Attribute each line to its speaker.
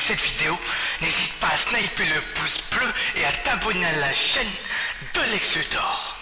Speaker 1: cette vidéo, n'hésite pas à sniper le pouce bleu et à t'abonner à la chaîne de Lex Luthor.